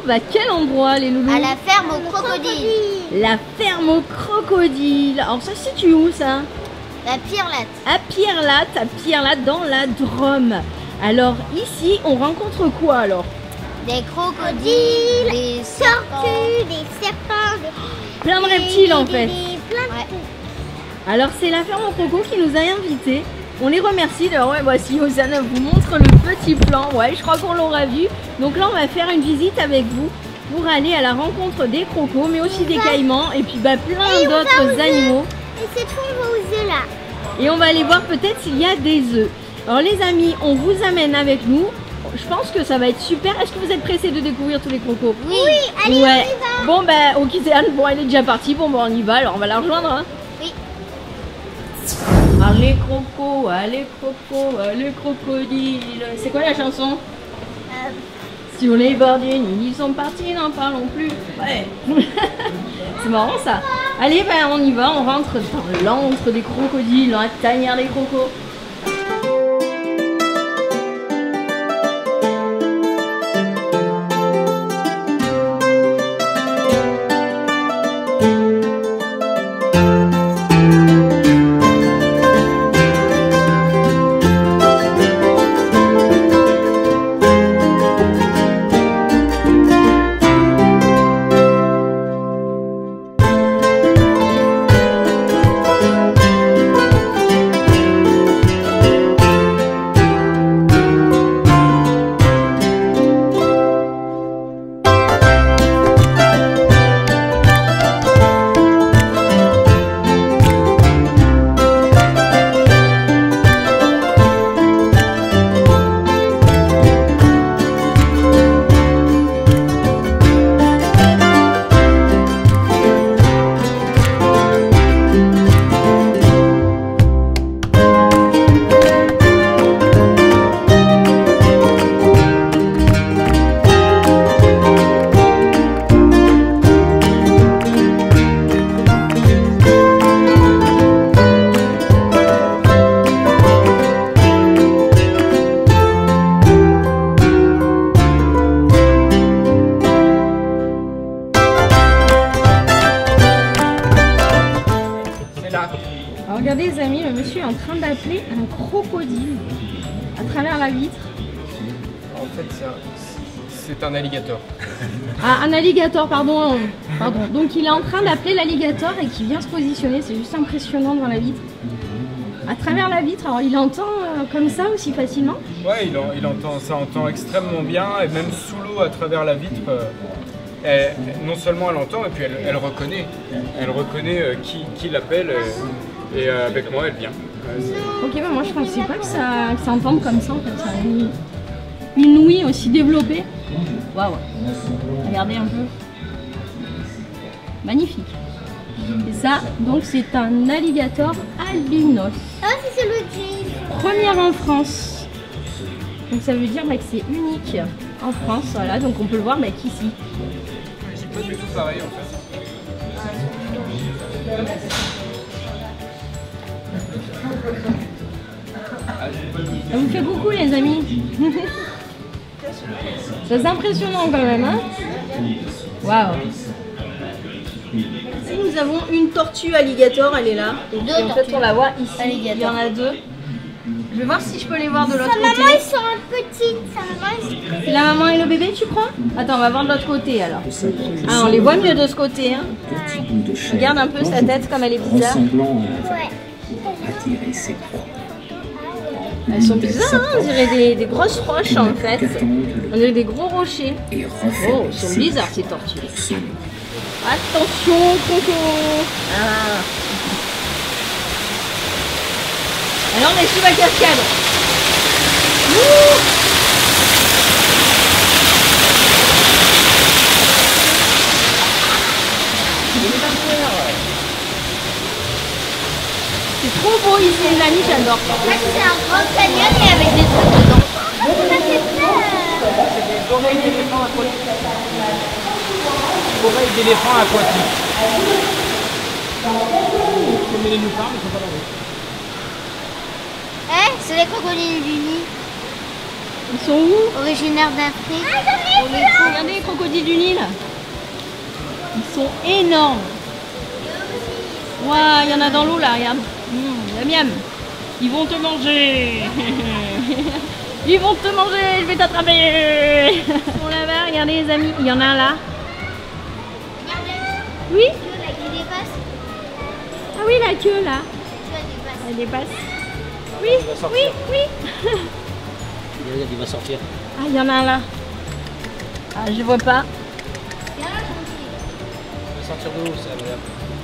trouve à quel endroit les loulous? À la ferme aux crocodiles. La ferme aux crocodiles. Alors ça se situe où ça? La Pierrelatte. À Pierrelatte dans la Drôme. Alors ici on rencontre quoi alors? Des crocodiles, des tortues, des serpents, plein de reptiles en fait. Plein de... Alors c'est la ferme aux crocos qui nous a invités. On les remercie. Alors ouais, voici Hosanna vous montre le petit plan. Ouais, je crois qu'on l'aura vu. Donc là on va faire une visite avec vous pour aller à la rencontre des crocos, mais aussi des caïmans et puis plein d'autres animaux. Et cette fois on va aux œufs là. Et on va aller voir peut-être s'il y a des œufs. Alors les amis, on vous amène avec nous. Je pense que ça va être super. Est-ce que vous êtes pressés de découvrir tous les crocos? Oui, allez, ouais. on y va. Bon ok Zéane, bon elle est déjà partie. Bon on y va, alors on va la rejoindre hein. Oui. Allez crocodiles. C'est quoi la chanson? Sur les bords du Nil, ils sont partis, n'en parlons plus. Ouais. C'est marrant ça. Allez, on y va, on rentre dans l'antre des crocodiles, dans la tanière des crocos. Alors regardez les amis, le monsieur est en train d'appeler un crocodile à travers la vitre. En fait c'est un alligator. Ah, un alligator, pardon. Donc il est en train d'appeler l'alligator et qui vient se positionner, c'est juste impressionnant devant la vitre. À travers la vitre, alors il entend comme ça aussi facilement? Ouais, ça entend extrêmement bien et même sous l'eau à travers la vitre. Non seulement elle entend et puis elle reconnaît qui l'appelle et avec moi elle vient. Ok, moi je pensais pas que ça entende comme ça en fait, ça a une ouïe aussi développée. Waouh, regardez un peu, magnifique. Et ça, donc c'est un alligator albinos. Ah, c'est celui qui... Première en France. Donc ça veut dire que c'est unique en France, voilà, donc on peut le voir qu'ici. C'est pas du tout pareil en fait. Ça vous fait beaucoup les amis. C'est impressionnant quand même hein. Waouh. Ici nous avons une tortue alligator, elle est là. Et puis, en fait on la voit ici, alligator. Il y en a deux. Je vais voir si je peux les voir de l'autre côté. Sa maman ils sont petites, La maman et le bébé tu crois? Attends on va voir de l'autre côté alors. Ah on les voit mieux de ce côté hein. Regarde un peu sa tête comme elle est bizarre. Elles sont bizarres hein, on dirait des grosses roches en fait. On dirait des gros rochers. Oh, ils sont bizarres ces tortues. Attention Coco. Ah. Alors on est sous la cascade. Ouh. C'est trop beau ici les amis, j'adore. En fait c'est un grand canyon et avec des trucs dedans. Ça fait peur. C'est des oreilles d'éléphants aquatiques. Oreilles d'éléphants aquatiques. Comme les nénuphars, mais ils sont pas dans l'eau. C'est les crocodiles du Nil. Ils sont où? Originaire d'Afrique. Regardez les crocodiles du Nil. Ils sont énormes. Waouh, il y en a dans l'eau là, regarde. Miam miam. Ils vont te manger. Ils vont te manger, je vais t'attraper. Ils sont là-bas, regardez les amis, il y en a un là. Oui? Il dépasse. Ah oui, la queue là. Tu vois, il dépasse. Elle dépasse. Oui, Il va oui, sortir. oui. Regarde, il va sortir. Ah, il y en a un là. Ah, je vois pas. Viens là, gentil. Il va sortir de l'eau, ça, regarde.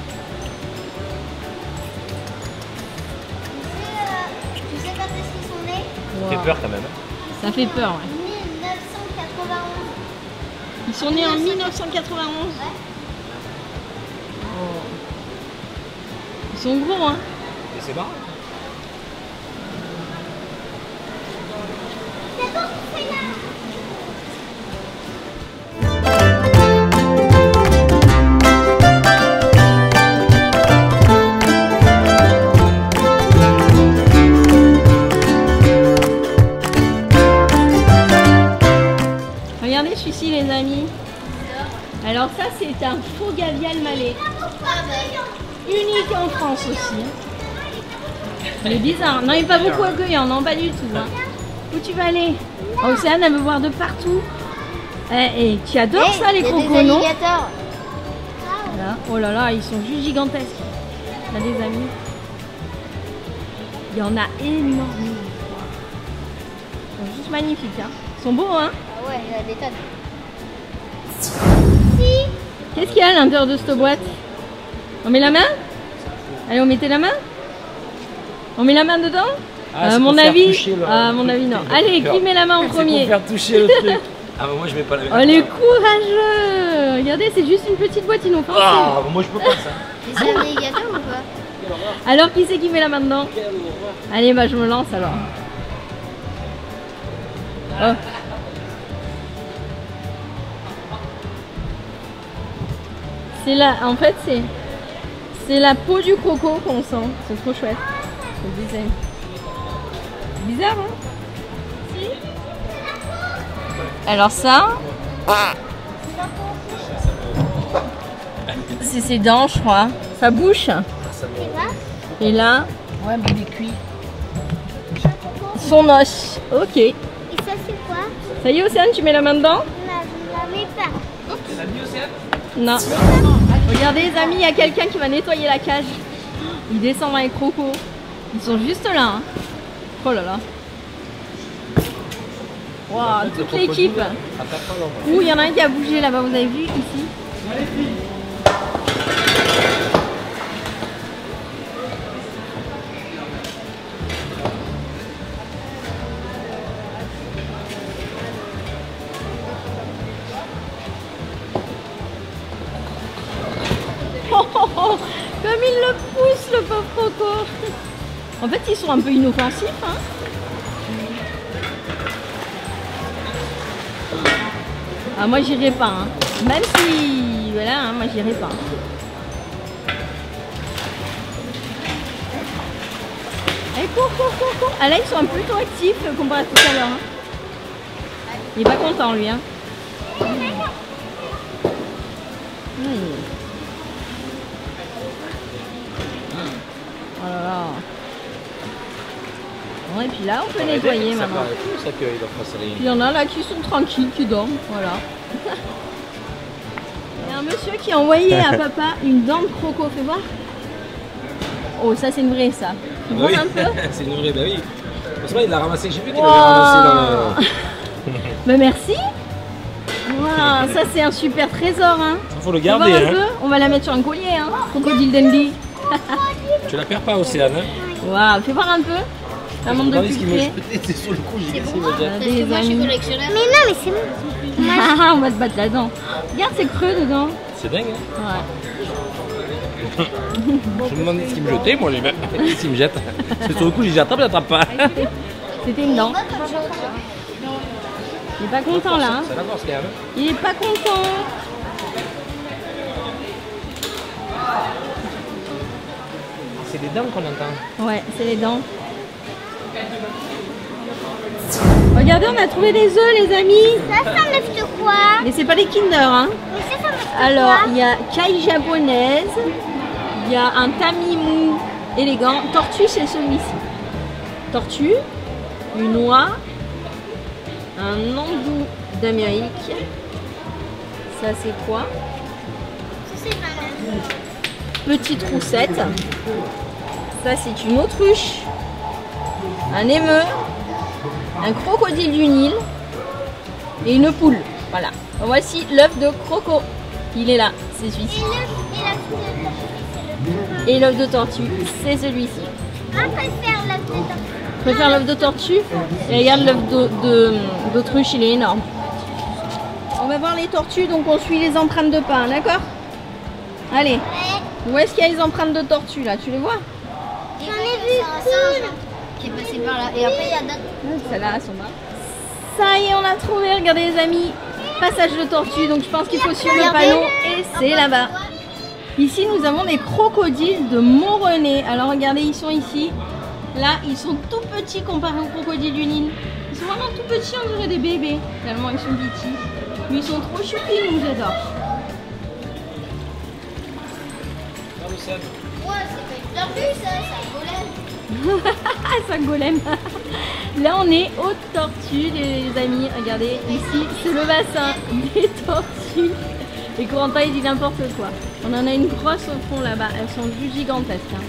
Tu sais quand est-ce qu'ils sont nés? Ça fait peur quand même. Ça fait peur, ouais. 1991. Ils sont nés en 1991. Ouais. Oh. Ils sont gros, hein. Et c'est marrant. C'est bon, c'est là. Regardez celui-ci, les amis. Alors ça, c'est un faux gavial malais. Unique en France aussi. Il est bizarre. Non, il n'est pas beaucoup accueillant. Non, pas du tout. Hein. Où tu vas aller? Oh, Océane, elle veut voir de partout. Et tu adores ça, les Il y a crocos, des non? alligators. Voilà. Oh là là, ils sont juste gigantesques. On a des amis. Il y en a énormément. Ils sont juste magnifiques. Hein. Ils sont beaux, hein? Ah ouais, il y a des tonnes. Qu'est-ce qu'il y a à l'intérieur de cette boîte? On met la main? Allez, on mettait la main? On met la main dedans? à mon avis, non. Allez, qui met la main en premier? C'est pour faire toucher le truc. Ah bah moi je mets pas la main. Oh, les courageux! Regardez, c'est juste une petite boîte inoffensive. Ah bah moi je peux pas ça. Mais c'est un alligator ou pas? Alors, qui c'est qui met la main dedans? Allez, bah je me lance alors. Oh. C'est là, en fait, c'est la peau du croco qu'on sent. C'est trop chouette. C'est le design. Bizarre, hein? Si. Alors ça, c'est ses dents, je crois. Sa bouche. Et là, ouais, mais il est cuit. Son os. Ok. Et ça, c'est quoi? Ça y est, Océane, tu mets la main dedans? Non, je ne la mets pas. Non. Regardez les amis, il y a quelqu'un qui va nettoyer la cage. Il descend dans les crocos. Ils sont juste là. Hein. Oh là là. Waouh, toute l'équipe. Ouh, il y en a un qui a bougé là-bas, vous avez vu ici? Comme il le pousse, le pauvre croco. En fait, ils sont un peu inoffensifs. Hein. Ah, moi, j'irai pas. Hein. Même si... Voilà, hein, moi, j'irai pas. Allez, cours. Ah, là, ils sont plutôt actifs comparé à tout à l'heure. Hein. Il est pas content, lui. Hein. Oh là là. Bon, et puis là, on peut nettoyer maintenant. Puis il y en a là qui sont tranquilles, qui dorment. Voilà. Il y a un monsieur qui a envoyé à papa une dent de croco. Fais voir. Oh, ça, c'est une vraie, ça. Tu vois un peu? C'est une vraie, bah oui. C'est vrai, il l'a ramassé. J'ai vu qu'il l'avait ramassé dans le... Bah merci. Wow, ça, c'est un super trésor. Hein. Il faut le garder. Hein. On va la mettre sur un collier. Hein. Crocodile Dundee. Tu la perds pas, Océane. Hein. Waouh, fais voir un peu. La montre de plus près. C'est sur le coup, j'ai cassé Moi, je suis collectionneur. Mais non, mais c'est bon. On va se battre là-dedans. Regarde, c'est creux dedans. C'est dingue, hein. Ouais. Je me demandais ce qu'il me jetait, moi, j'ai même s'il me jette. Parce que sur le coup, j'ai dit j'attrape, j'attrape pas. C'était une dent. Il est pas content là. Hein. C'est la force quand même. Il est pas content. C'est des dents qu'on entend. Ouais, c'est les dents. Regardez, on a trouvé des œufs, les amis. Ça m'aime de quoi? Mais c'est pas les Kinder, hein. Mais ça m'aime de Alors, quoi? il y a caille japonaise, il y a un tamimou élégant. Tortue, c'est celui-ci. Tortue, une oie, un andou d'Amérique. Ça, c'est quoi? Ça, c'est ma mère. Petite roussette. Ça, c'est une autruche, un émeu, un crocodile du Nil et une poule. Voilà. Voici l'œuf de croco. Il est là, c'est celui-ci. Et l'œuf de tortue, c'est celui-ci. Moi, je préfère l'œuf de tortue. Je préfère l'œuf de tortue. Et regarde l'œuf d'autruche, il est énorme. On va voir les tortues, donc on suit les empreintes de pas, d'accord? Allez. Ouais. Où est-ce qu'il y a les empreintes de tortue là? Tu les vois? J'en ai vu une qui est passée par là. Et après, il y a d'autres. Celles-là, elles sont là. Ça y est, on a trouvé. Regardez les amis. Passage de tortue. Donc je pense qu'il faut suivre le panneau. Et c'est là-bas. Ici, nous avons des crocodiles de Montrené. Alors regardez, ils sont ici. Là, ils sont tout petits comparés aux crocodiles du Nil. Ils sont vraiment tout petits, on dirait des bébés. Tellement ils sont petits. Mais ils sont trop choupis, nous, j'adore. Ouais, c'est pas une tortue, ça, c'est un golem. Ah, c'est un golem. Là, on est aux tortues, les amis. Regardez, ici, c'est le bassin des tortues. Et Corentin, il dit n'importe quoi. On en a une grosse au fond là-bas. Elles sont juste gigantesques. Hein.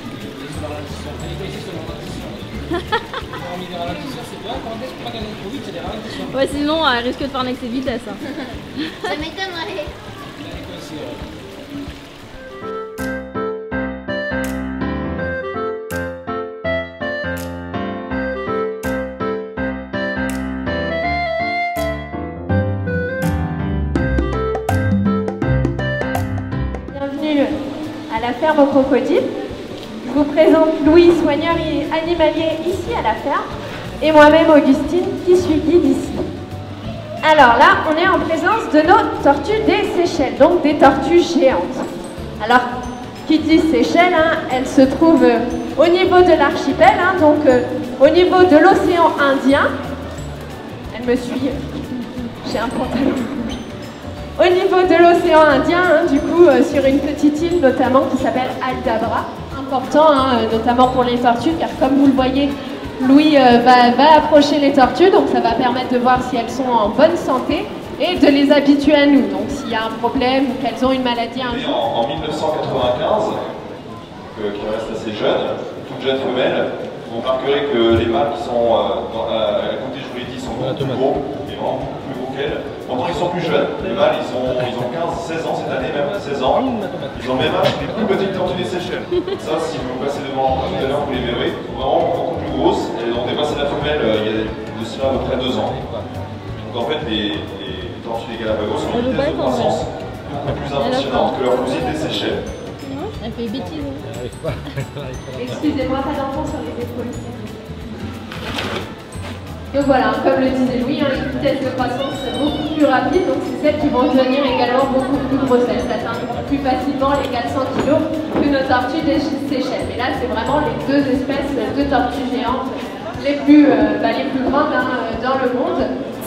Ouais, sinon, elle risque de faire un excès de vitesse. Hein. Ça m'étonnerait. Bienvenue à la ferme aux crocodiles. Je vous présente Louis, soigneur et animalier ici à la ferme, et moi-même Augustine qui suis guide ici. Alors là, on est en présence de nos tortues des Seychelles, donc des tortues géantes. Alors, qui dit Seychelles, hein, elles se trouvent au niveau de l'archipel, hein, donc au niveau de l'océan Indien. Elle me suit, j'ai un pantalon. Au niveau de l'océan Indien, hein, du coup, sur une petite île notamment qui s'appelle Aldabra. Important, hein, notamment pour les tortues, car comme vous le voyez, Louis va approcher les tortues, donc ça va permettre de voir si elles sont en bonne santé et de les habituer à nous. Donc s'il y a un problème ou qu'elles ont une maladie un jour. En 1995, qui reste assez jeune, toute jeune femelle, vous remarquerez que les mâles qui sont à côté, je vous l'ai dit, sont beaucoup plus gros, et vraiment beaucoup plus gros qu'elles. Pendant qu'ils sont plus jeunes, les mâles ils ont 15-16 ans cette année, même 16 ans. Ils ont le même âge que les plus petites tortues des Seychelles. Ça, si vous passez devant tout à l'heure, vous les verrez, vraiment beaucoup plus grosses. Elles ont dépassé la femelle il y a de cela à peu près 2 ans. Donc en fait, les tortues des Galapagos ont une vitesse de croissance beaucoup plus impressionnante que leurs cousines des Seychelles. Elle fait bêtise. Excusez-moi, pas d'enfant sur les épaules. Donc voilà, comme le disait Louis, hein, les vitesses de croissance beaucoup plus rapides, donc c'est celles qui vont devenir également beaucoup plus grosses. Elles atteignent plus facilement les 400 kg que nos tortues des Seychelles. Mais là, c'est vraiment les deux espèces de tortues géantes les plus grandes hein, dans le monde.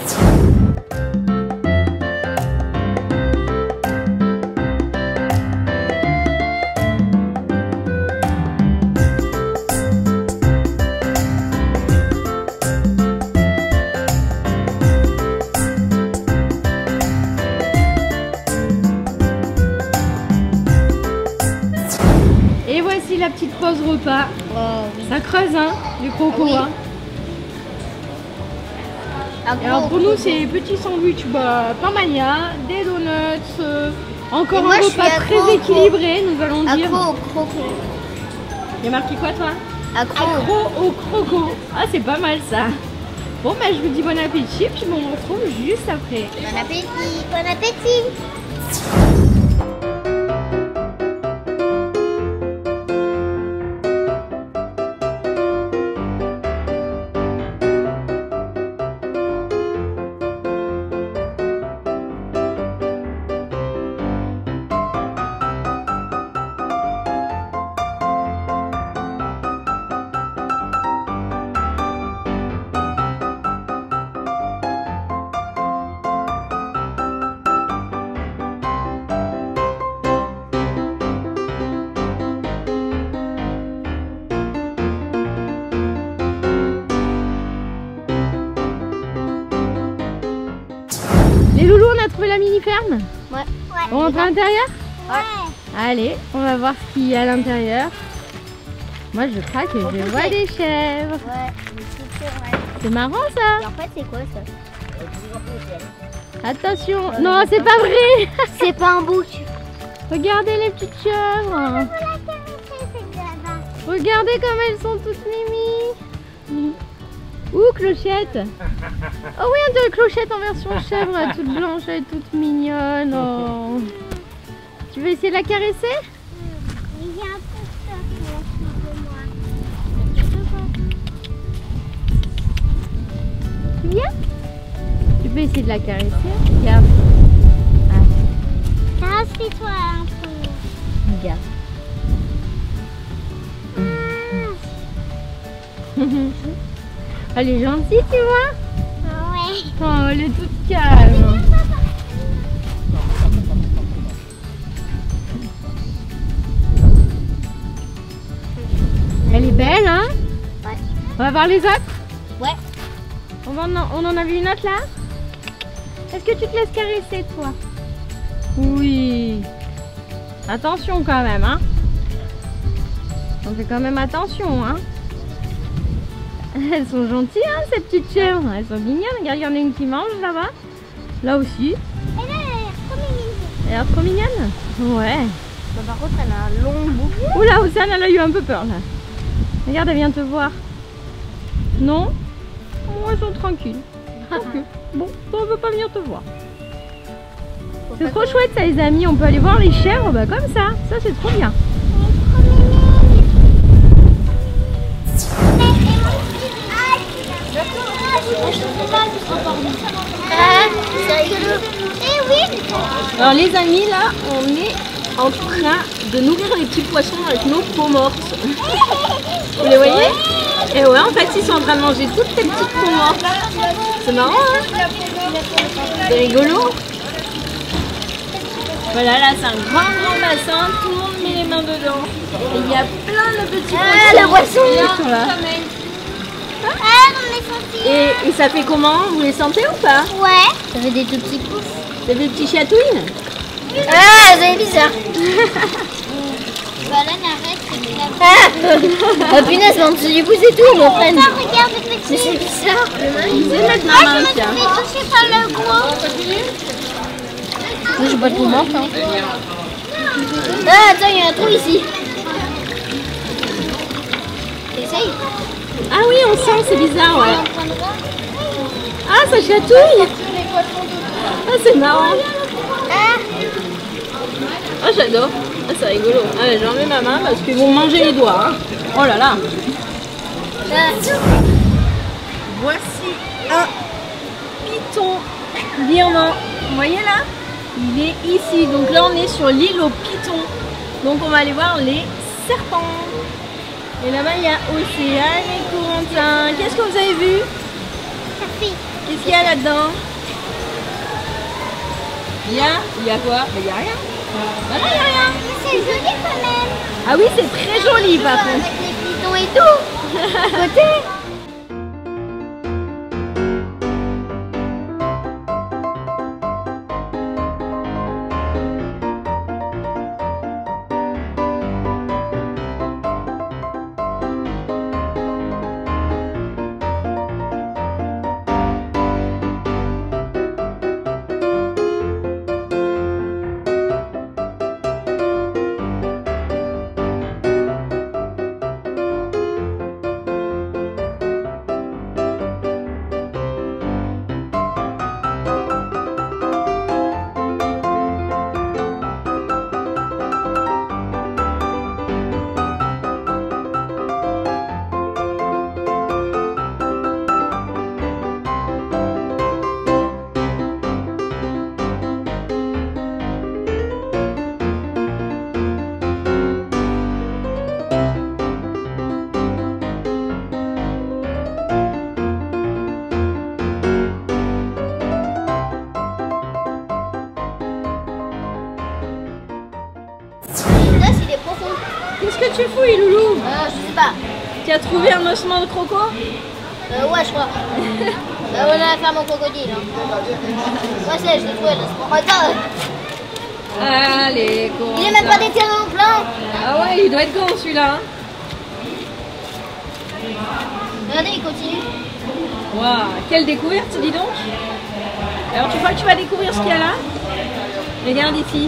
Et voici la petite pause repas. Ça creuse, hein, les crocos. Hein. Et alors pour nous, c'est des petits sandwichs, pain mania, des donuts, encore moi, un je suis repas accro très équilibré, nous allons dire. Accro au croco. Il y a marqué quoi, toi? Accro. Accro au croco. Ah, c'est pas mal ça. Bon, bah, je vous dis bon appétit, puis bon, on se retrouve juste après. Bon appétit. Bon appétit. t'as trouvé la mini-ferme? Ouais. On rentre à l'intérieur? Ouais. Allez, on va voir ce qu'il y a à l'intérieur. Moi je craque et je vois des chèvres. Ouais, c'est vrai. C'est marrant ça. Et en fait, c'est quoi ça? Attention, non c'est pas vrai. C'est pas un bouc. Regardez les petites chèvres. Regardez comme elles sont toutes mimi. Ouh, Clochette. Oh oui, on dirait Clochette en version chèvre, là, toute blanche, elle est toute mignonne. Oh. Tu veux essayer de la caresser? Il y a un peu de Tu viens? Tu peux essayer de la caresser? Regarde. Casse-toi un peu. Regarde. Elle est gentille, tu vois? Ouais. Oh, elle est toute calme. Elle est belle, hein? Ouais. On va voir les autres? Ouais. On en a vu une autre là? Est-ce que tu te laisses caresser, toi? Oui. Attention quand même, hein? On fait quand même attention, hein? Elles sont gentilles, hein, ces petites chèvres. Elles sont mignonnes. Regarde, il y en a une qui mange là-bas. Là aussi. Et là, elle est trop mignonne. Elle a l'air trop mignonne. Ouais. Bah, par contre, elle a un long bouc. Oula, Océane, elle a eu un peu peur là. Regarde, elle vient te voir. Non? Oh, elles sont tranquilles. Tranquilles. Bon, on ne veut pas venir te voir. C'est trop chouette ça, les amis. On peut aller voir les chèvres bah, comme ça. Ça, c'est trop bien. C'est rigolo. Eh oui. Alors les amis, là, on est en train de nourrir les petits poissons avec nos peaux mortes. Vous les voyez? Et ouais, en fait, ils sont en train de manger toutes ces petites peaux mortes. C'est marrant, hein? C'est rigolo. Voilà, là, c'est un grand bassin. Tout le monde met les mains dedans. Et il y a plein de petits poissons. la boisson. Qui sont là. Ah, on est senti. Et ça fait comment? Vous les sentez ou pas? Ouais. Ça fait des tout petits pouces. Ça fait des petits chatouilles? Ah, c'est bizarre. Bah là, arrête, c'est bizarre. Ah, punaise, en dessous du pouce et tout, mon frère. Regarde, mais c'est bizarre. Je vais mettre ma main, tiens. Je me touché par le gros. Moi, j'ai pas de peau morte, hein. Ah, attends, il y a un trou ici. Essaye. Ah oui, on sent, c'est bizarre, ouais. Ah, ça chatouille. Ah, c'est marrant. Ah, j'adore. Ah, c'est rigolo. Ah, j'en mets ma main parce qu'ils vont manger les doigts. Hein. Oh là là. Voici un python birman. Vous voyez là? Il est ici. Donc là, on est sur l'île aux pythons. Donc on va aller voir les serpents. Et là-bas, il y a Océane et Corentin. Qu'est-ce que vous avez vu? Qu'est-ce qu'il y a là-dedans? Il y a quoi? Il n'y a rien. Ah non, il n'y a rien. C'est joli quand même. Ah oui, c'est très joli par contre. Avec les pitons et tout. Côté. Qu'est-ce que tu fouilles, Loulou? Je sais pas. Tu as trouvé un ossement de croco? Ouais, je crois. Bah voilà la ferme au crocodile. Hein. Moi c'est, je l'ai trouvé là, c'est pour retard. Allez, go. Il est même pas d'été en plein. Ah ouais, il doit être grand celui-là. Hein. Regardez, il continue. Waouh, quelle découverte, dis donc. Alors tu crois que tu vas découvrir ce qu'il y a là? Regarde ici.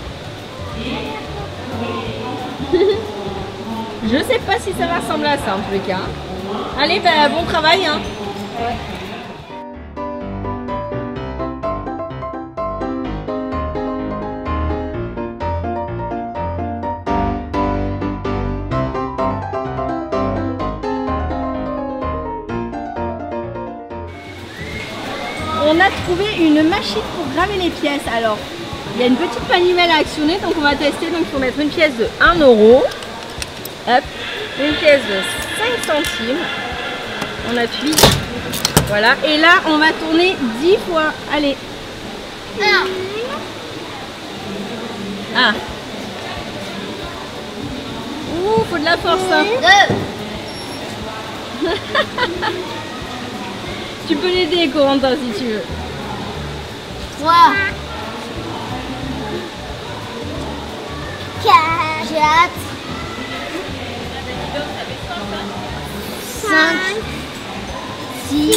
Je sais pas si ça va ressembler à ça en tous les cas. Allez, bah, bon travail. Hein. Ouais. On a trouvé une machine pour graver les pièces. Alors, il y a une petite manivelle à actionner, donc on va tester. Donc il faut mettre une pièce de 1 €. Hop, une pièce de 5 centimes. On appuie. Voilà. Et là, on va tourner 10 fois. Allez. Ah. Ouh, faut de la force. Hein. Tu peux l'aider, Corentin, si tu veux. 3. 4. 5. 6.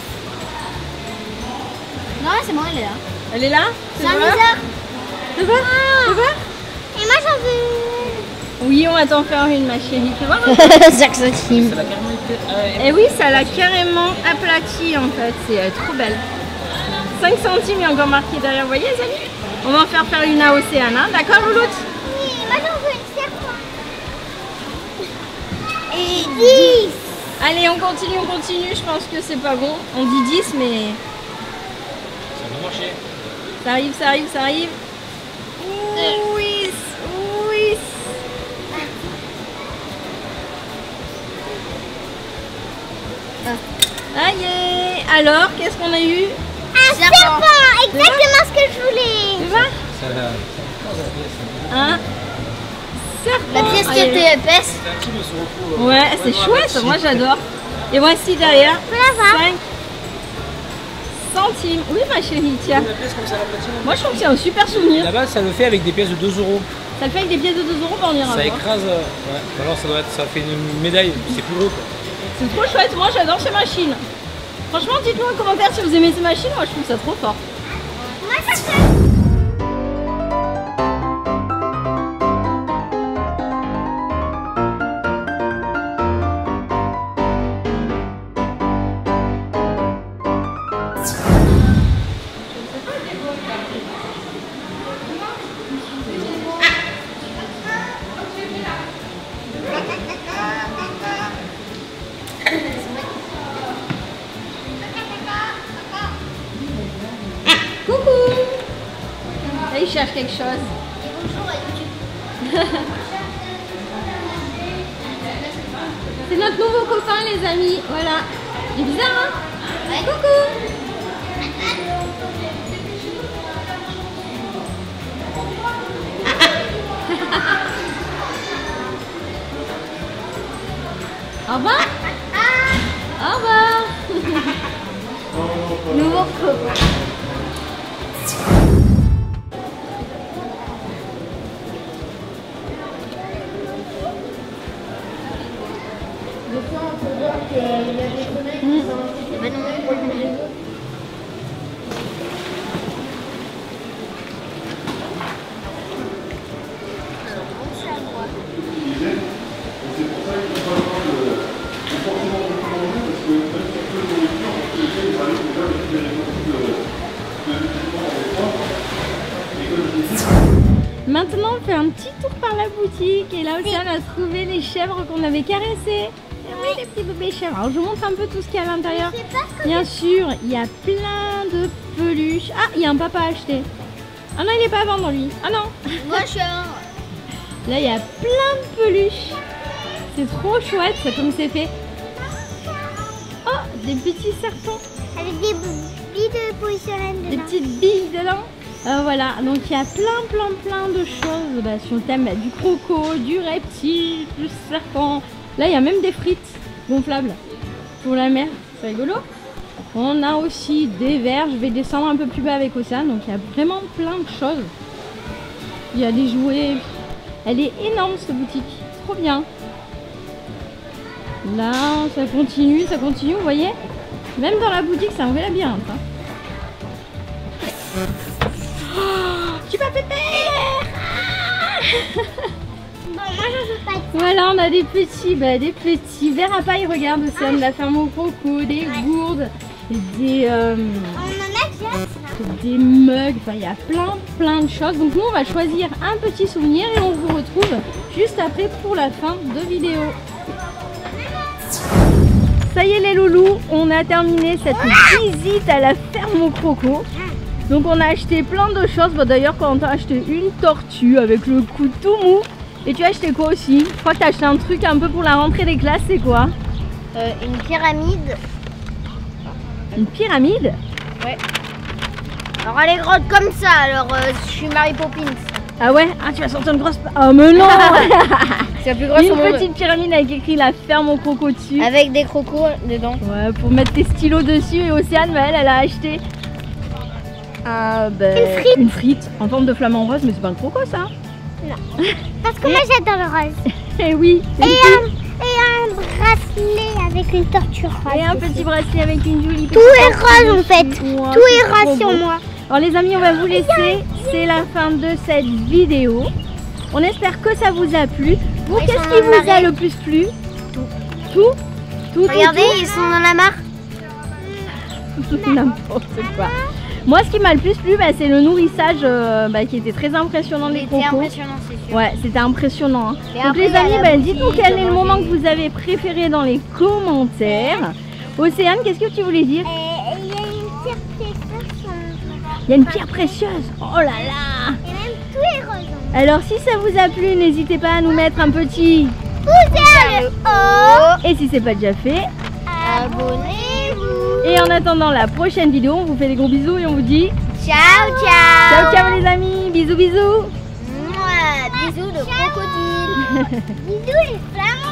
Non, c'est bon, elle est là. Elle est là? C'est un lézard. Tu veux? Tu veux? Et moi j'en veux. Oui, on va t'en faire une, ma chérie. Tu vois? 5 centimes. Ça l'a carrément été. Et oui, ça l'a carrément aplati en fait. C'est trop belle. 5 centimes, il y a encore marqué derrière. Vous voyez, les amis? On va en faire une à Océane. Hein? D'accord, Louloute? Oui, moi j'en veux une serpent. Et 10. Allez, on continue. Je pense que c'est pas bon. On dit 10, mais Ça va marcher. ça arrive. Oui. Aïe. Alors, qu'est-ce qu'on a eu? Un serpent, exactement ce que je voulais. Tu vois? Ça va. Un serpent. La pièce qui était épaisse. C'est un petit de se retrouve. Ouais, c'est chouette, moi j'adore. Et voici derrière 5 centimes. Oui, ma chérie, tiens. Une pièce comme ça, la platine. Moi je trouve que c'est un super souvenir. Là-bas, ça le fait avec des pièces de 2 €. Ça le fait avec des pièces de 2 €, on ira Ça voir. écrase. Ouais. Alors ça fait une médaille. C'est plus gros quoi. C'est trop chouette, moi j'adore ces machines. Franchement, dites-nous en commentaire si vous aimez ces machines, moi je trouve ça trop fort. Moi ça fait. Coucou. Là il cherche quelque chose. Bonjour à YouTube. C'est notre nouveau copain les amis, voilà. Il est bizarre hein? Ouais. Coucou. Au revoir. Au revoir. Nouveau copain. Maintenant, on fait un petit tour par la boutique et là aussi, on a trouvé les chèvres qu'on avait caressées. Et oui, les petits bébés chèvres. Alors, je vous montre un peu tout ce qu'il y a à l'intérieur. Bien sûr, il y a plein de peluches. Ah, il y a un papa à acheter. Ah non, il n'est pas à vendre lui. Ah non. Moi je suis un... Là, il y a plein de peluches. C'est trop chouette, c'est comme c'est fait. Oh, des petits serpents. Avec des billes de porcelaine Des dedans. petites billes dedans. Voilà, donc il y a plein de choses sur le thème du croco, du reptile, du serpent. Là, il y a même des frites gonflables pour la mer. C'est rigolo. On a aussi des verres. Je vais descendre un peu plus bas avec Océane. Donc il y a vraiment plein de choses. Il y a des jouets. Elle est énorme cette boutique. Trop bien. Là, ça continue, vous voyez. Même dans la boutique, c'est un vrai labyrinthe. Hein. Oh, tu vas péter. Bon, moi je veux pas. Voilà, on a des petits verres à paille. Regarde, Océane, la ferme au croco, des gourdes, des mugs. Enfin, il y a plein de choses. Donc nous, on va choisir un petit souvenir et on vous retrouve juste après pour la fin de vidéo. Ça y est les loulous, on a terminé cette visite à la ferme au croco. Donc on a acheté plein de choses. Bon, d'ailleurs, quand on a acheté une tortue avec le cou tout mou. Et tu as acheté quoi aussi? Je crois que tu as acheté un truc un peu pour la rentrée des classes, c'est quoi? Une pyramide. Une pyramide? Ouais. Alors elle est grande comme ça, alors je suis Mary Poppins. Ah ouais? Ah, tu vas sortir une grosse... Oh mais non. C'est la plus grosse une au monde. petite pyramide avec écrit la ferme au croco dessus. Avec des crocos dedans. Ouais, pour mettre tes stylos dessus. Et Océane, bah, elle a acheté une frite en forme de flamant rose. Mais c'est pas un croco ça? Non. Parce que moi j'adore le rose. Et oui. Et un bracelet avec une tortue rose. Et un petit bracelet avec une jolie petite... Tout est rose en fait. Ouais, Tout est trop rose sur beau. moi. Alors les amis, on va vous laisser. C'est la fin de cette vidéo. On espère que ça vous a plu. Vous, Ils qu'est-ce sont qui dans la vous a le plus plu? Tout. Regardez, ils sont dans la mare. N'importe quoi. Moi, ce qui m'a le plus plu, bah, c'est le nourrissage qui était très impressionnant des C'était crocos. impressionnant, c'est sûr. Ouais, c'était impressionnant. Hein. Et Donc après, les il y a amis, la bah, boutique, dites-nous quel est le manger. moment que vous avez préféré dans les commentaires. Océane, qu'est-ce que tu voulais dire? Il y a une pierre précieuse. Il y a une pierre précieuse. Oh là là. Et même tout est rose. Alors si ça vous a plu, n'hésitez pas à nous mettre un petit... Pouce vers le haut. Et si c'est pas déjà fait. Abonnez-vous. Et en attendant la prochaine vidéo, on vous fait des gros bisous et on vous dit... Ciao, ciao. Ciao ciao les amis. Bisous bisous. Mouah, bisous de crocodile. Bisous les flamants.